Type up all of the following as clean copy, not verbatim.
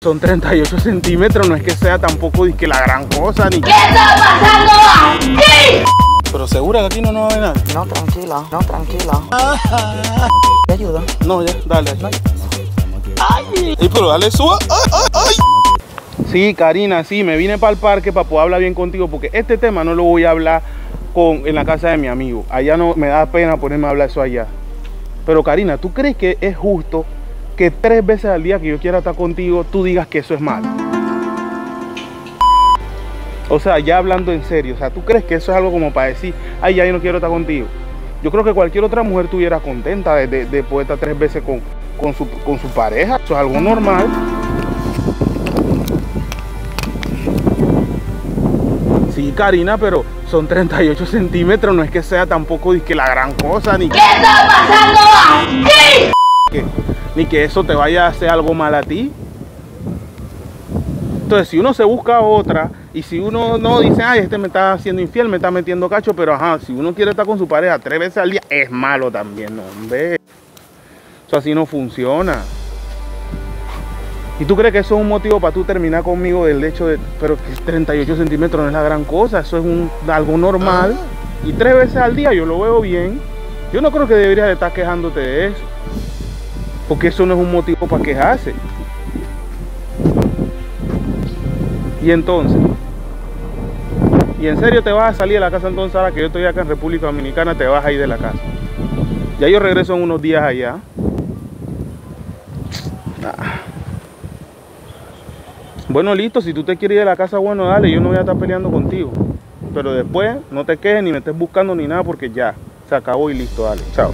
son 38 centímetros, no es que sea tampoco que la gran cosa ni... ¿Qué está pasando aquí? Pero segura que aquí no nos va a ver nada. No, tranquila, no, tranquila. ¿Te ayuda? No, ya, dale. Ay, pero dale, suba. Ay, ay, ay. Sí, Karina, sí, me vine para el parque para poder hablar bien contigo, porque este tema no lo voy a hablar en la casa de mi amigo. Allá no me da pena ponerme a hablar eso allá. Pero Karina, ¿tú crees que es justo que 3 veces al día que yo quiera estar contigo, tú digas que eso es malo? O sea, ya hablando en serio, o sea, ¿tú crees que eso es algo como para decir, ay, ya yo no quiero estar contigo? Yo creo que cualquier otra mujer estuviera contenta de poder estar 3 veces con su pareja. Eso es algo normal. Sí, Karina, pero son 38 centímetros, no es que sea tampoco que la gran cosa, ni... ¿Qué está pasando aquí? Ni que eso te vaya a hacer algo mal a ti. Entonces, si uno se busca otra, y si uno no dice, ay, este me está haciendo infiel, me está metiendo cacho, pero ajá, si uno quiere estar con su pareja 3 veces al día, es malo también, no, hombre. Eso así no funciona. ¿Y tú crees que eso es un motivo para tú terminar conmigo del hecho de, pero que 38 centímetros no es la gran cosa, eso es algo normal? Y 3 veces al día yo lo veo bien. Yo no creo que deberías de estar quejándote de eso, porque eso no es un motivo para quejarse. Y entonces, ¿y en serio te vas a salir de la casa entonces ahora que yo estoy acá en República Dominicana, te vas a ir de la casa? Ya yo regreso en unos días allá. Bueno, listo, si tú te quieres ir de la casa, bueno, dale, yo no voy a estar peleando contigo. Pero después no te quejes ni me estés buscando ni nada, porque ya, se acabó y listo, dale, chao.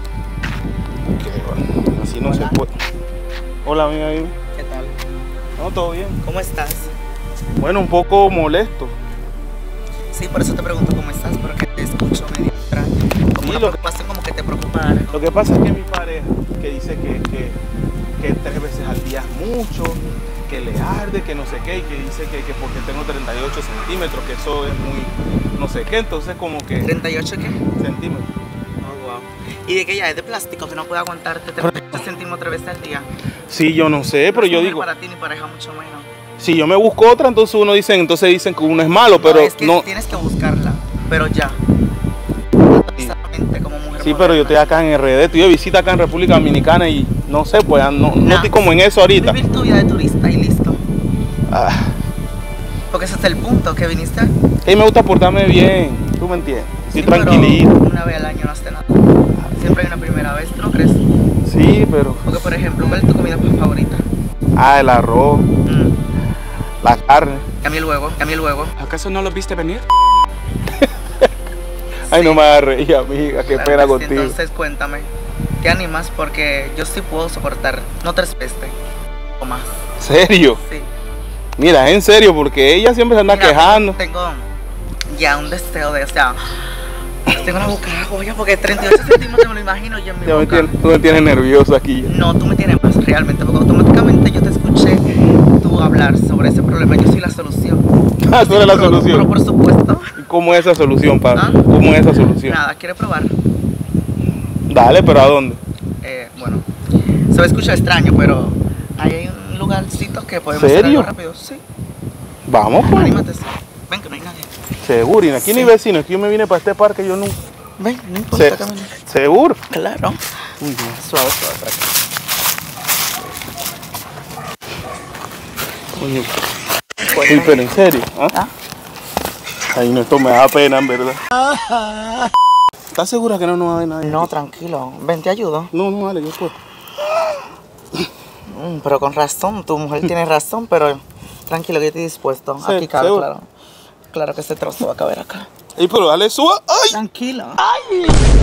Bueno, así no se puede. Hola, amiga. ¿Qué tal? No, todo bien. ¿Cómo estás? Bueno, un poco molesto. Sí, por eso te pregunto cómo estás, porque te escucho medio extraño. Como una preocupación, como que te preocupa algo. Lo que pasa es que mi pareja, que dice que 3 veces al día es mucho, que le arde, que no sé qué, y que dice que porque tengo 38 centímetros, que eso es muy no sé qué, entonces como que... ¿38 qué? Centímetros. Oh, wow. ¿Y de qué ya? ¿Es de plástico que no puede aguantarte 38 centímetros 3 veces al día? Sí, yo no sé, pero yo digo... para ti ni pareja mucho menos. Si yo me busco otra, entonces dicen que uno es malo, pero es que no... tienes que buscarla, pero ya. Exactamente, como mujer. Sí, pero yo estoy acá en RD, estoy de visita acá en República Dominicana y no sé, pues no estoy como en eso ahorita. Vivir tu vida de turista y listo. Ah. Porque ese es el punto, que viniste. Y me gusta portarme bien, tú me entiendes. Estoy Sí, tranquilito. pero una vez al año no hace nada. Siempre hay una primera vez, ¿tú no crees? Sí, pero... Porque, por ejemplo, ¿cuál es tu comida favorita? Ah, el arroz, la carne. Cambia el huevo. ¿Acaso no lo viste venir? Ay, no me hagas reír, amiga, qué Claro pena que sí. contigo. Entonces, cuéntame, ¿qué animas? Porque yo sí puedo soportar, no 3 veces o más. ¿Serio? Sí. Mira, en serio, porque ella siempre se anda quejando. Tengo ya un deseo de, o sea, tengo la boca joya porque 38 centímetros me lo imagino yo en mi boca. Tú me tienes nervioso aquí. No, tú me tienes más realmente, porque automáticamente yo te escuché tú hablar sobre ese problema. Yo soy la solución. Ah, tú eres la solución. Pero por supuesto. ¿Y cómo es esa solución, Pablo? ¿Ah? ¿Cómo es esa solución? Nada, ¿quiere probar? Dale, pero ¿a dónde? Bueno, se va a escuchar extraño, pero ahí hay un lugarcito que podemos hacer algo rápido. Sí. Vamos, pues. Anímate, sí. Ven que no hay nadie. Seguro, y aquí no hay vecinos, es que yo me vine para este parque, yo no... Ven, no importa, camina. ¿Seguro? Claro. Muy bien. Suave, para acá. Coño. Uy, pero en serio, ¿ah? Ay, no, esto me da pena, en verdad. ¿Estás segura que no nos va a ver nadie? No, tranquilo. Ven, te ayudo. No, vale, yo puedo. Pero con razón, tu mujer tiene razón, pero tranquilo que yo estoy dispuesto. Sí, Aquí cabe, seguro. claro. Claro que ese trozo va a caber acá. Ey, pero dale, suba. ¡Ay! Tranquilo. ¡Ay!